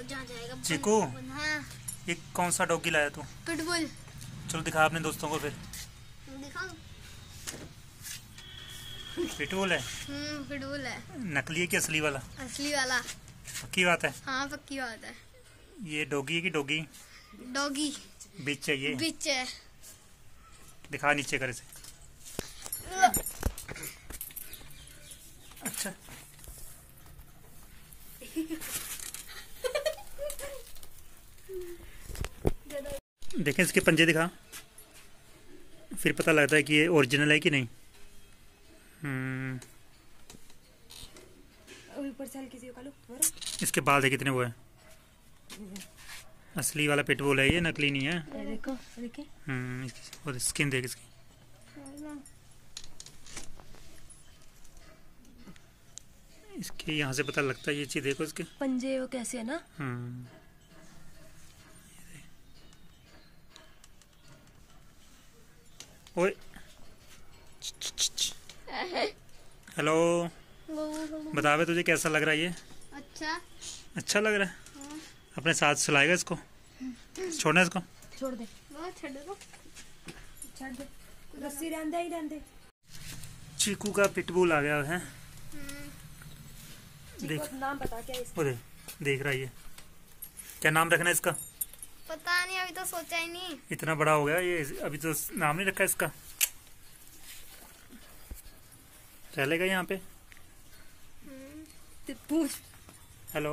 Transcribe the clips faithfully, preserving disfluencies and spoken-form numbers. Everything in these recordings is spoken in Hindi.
जहाँ जाएगा। चीकू, हाँ। ये कौन सा डॉगी लाया तू? पिटबुल। चलो दिखा अपने दोस्तों को फिर। दिखाओ। पिटबुल है? हम्म, पिटबुल है। नकली है कि असली वाला? असली वाला। पक्की बात है? हाँ पक्की बात है। ये डॉगी है कि डॉगी? डॉगी। बीच चाहिए? बीच है। दिखा नीचे कर इसे। अच्छा देखें इसके पंजे दिखा, फिर पता लगता है कि ये ओरिजिनल है कि नहीं। हम्म ऊपर से हल्की सी उखालो। इसके बाल देख कितने वो है। असली वाला पिटबुल है ये, नकली नहीं है। देखो देखिए। हम्म और स्किन देख इसकी। इसके यहाँ से पता लगता है, ये चीज देखो इसके पंजे वो कैसे है ना। हम्म ओए हेलो, बता बे तुझे कैसा लग रहा है ये? अच्छा अच्छा लग रहा है। हाँ। अपने साथ सुलाएगा इसको? छोड़ना इसको? छोड़ दे। वो छोड़ दो। छोड़ दे। रस्सी रहने ही रहने। चीकू का पिटबुल आ गया है। देख नाम बता क्या इसका? देख देख रहा है ये। क्या नाम रखना है इसका? पता नहीं, अभी तो सोचा ही नहीं। इतना बड़ा हो गया ये, अभी तो नाम नहीं रखा इसका। चलेगा यहाँ पे? हेलो,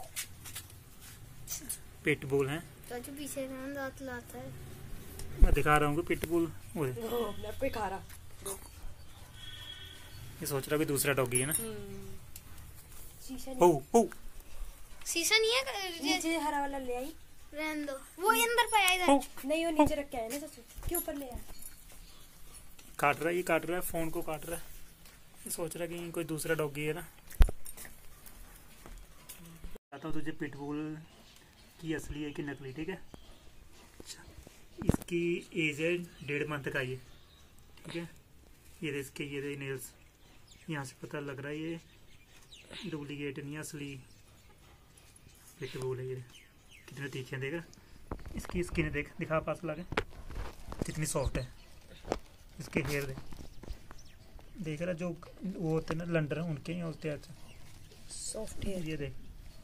पिटबुल है। तो पीछे दांत लाता है। मैं दिखा रहा हूँ पिटबुल। पे खा रहा। ये सोच रहा कि दूसरा डॉगी है ना। शीशा ओ ओ शीशा नहीं है। नीचे हरा वाला ले आई। रहने दो, वो अंदर पे आया इधर। नहीं, वो नीचे रख के आया ना ससुर। क्यों ऊपर ले आया? काट रहा है ये, काट रहा है फोन को, काट रहा है। ये सोच रहा कि कोई दूसरा डॉगी है ना। बताता हूँ तुझे पिटबुल की असली है कि नकली, ठीक है? अच्छा, इसकी एज है डेढ़ मंथ का ये, ठीक है? ये दे इसके, ये दे नेल्स, यहाँ से पता लग रहा है ये डुप्लीकेट नहीं है, असली पिटबुल है ये। कितने तीखे हैं, देख इसकी स्किन देख, दिखा पास लगे कितनी सॉफ्ट है। इसके हेयर देख, देख रहा जो वो होते हैं ना लंडर, उनके ही होते हैं। अच्छा सॉफ्ट हेयर। ये देख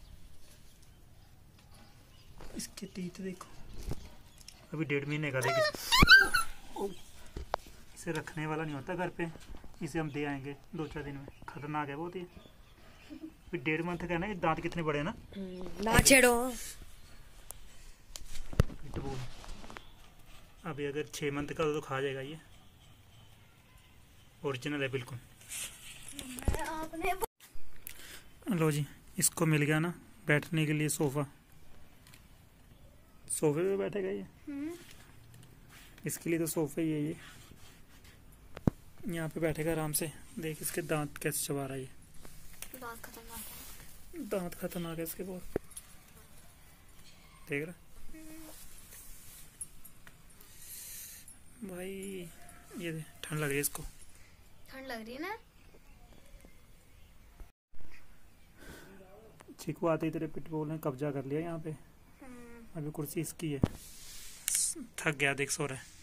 इसके टीथ देखो, अभी डेढ़ महीने का। देख इसे रखने वाला नहीं होता घर पे, इसे हम दे आएंगे दो चार दिन में। खतरनाक है बहुत ये। अभी डेढ़ मंथ का ना, ये दांत कितने बड़े हैं ना। ना छेड़ो। पिटबुल अभी अगर छः मंथ का हो तो खा जाएगा ये। ओरिजिनल है बिल्कुल। लो जी, इसको मिल गया ना बैठने के लिए सोफा। सोफे पे बैठेगा ये। इसके लिए तो सोफा ही है ये। यहाँ पे बैठेगा आराम से। देख इसके दांत कैसे चबा रहा है ये। दांत खतरनाक है। दांत खतरनाक है इसके बहुत। देख रहा भाई, ये दे, ठंड लग रही है इसको। ठंड लग रही है ना। चीकू आते ही तेरे पिटबुल ने कब्जा कर लिया यहाँ पे। अभी कुर्सी इसकी है। थक गया, देख सो रहा है।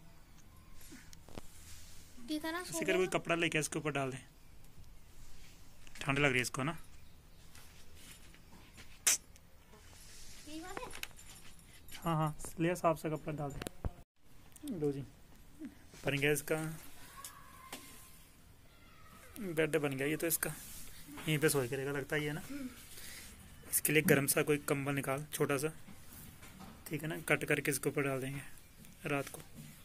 इसी कर कोई कपड़ा लेके इसके ऊपर डाल दे, ठंड लग रही है इसको ना। हाँ हाँ ले साफ सा कपड़ा डाल दे। लो जी, बन गया इसका बेड, बन गया ये तो इसका। यहीं पे सोए करेगा लगता है ये ना। इसके लिए गर्म सा कोई कंबल निकाल छोटा सा, ठीक है ना, कट करके इसके ऊपर डाल देंगे रात को।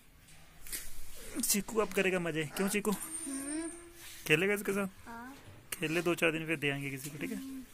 चीकू अब करेगा मजे। क्यों चीकू खेलेगा इसके साथ? खेल ले दो चार दिन, फिर दे आएंगे किसी को, ठीक है?